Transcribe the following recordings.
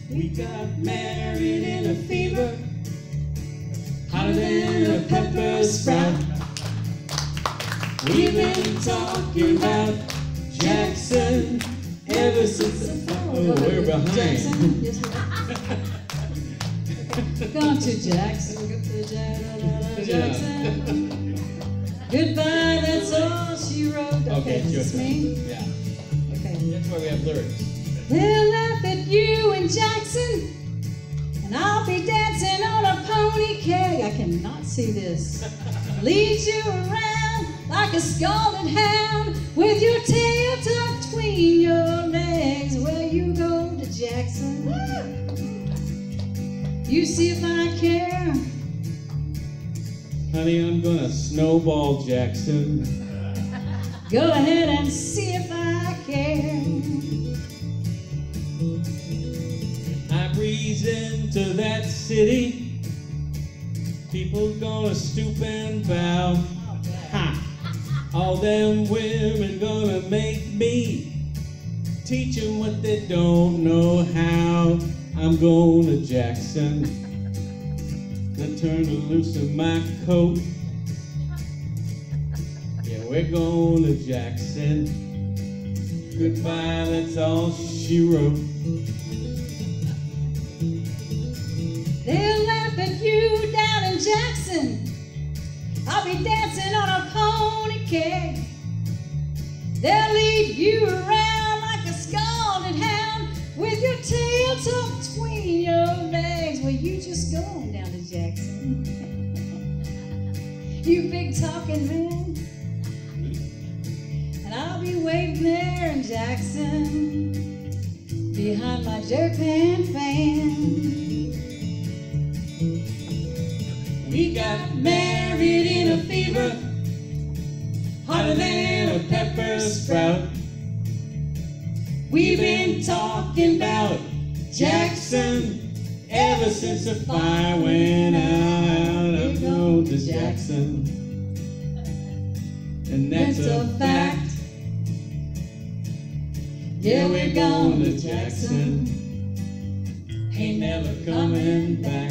We got married in a fever, hotter than a pepper sprout. We've been talking about Jackson ever since the fall. Oh, we're behind. Jackson. Yes, gone to Jackson. Jackson. Goodbye, that's all she wrote. Okay, it's me? Yeah. Okay. That's why we have lyrics. They'll laugh at you in Jackson, and I'll be dancing on a pony keg. I cannot see this. Lead you around like a scalded hound with your tail tucked between your legs. Well, you go to Jackson. You see if I care. Honey, I'm gonna snowball Jackson. Go ahead and see if I care. I breeze into that city. People gonna stoop and bow. Ha! All them women gonna make me teach them what they don't know how. I'm going to Jackson. I turn to loosen my coat. Yeah, we're going to Jackson. Goodbye, that's all she wrote. They'll laugh at you down in Jackson. I'll be dancing on a pony keg. They'll lead you around like a scalded hound with your tail tucked between your legs. Well, you just go on down to Jackson. You big talking man. And I'll be waiting there in Jackson behind my jerkpan fan. We got married in a fever, hotter than a pepper sprout. We've been talking about Jackson ever since the fire went out. I'm going to Jackson, and that's a fact. Yeah, we're going to Jackson, ain't never coming back.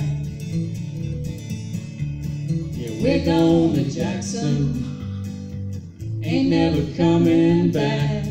Yeah, we're going to Jackson, ain't never coming back.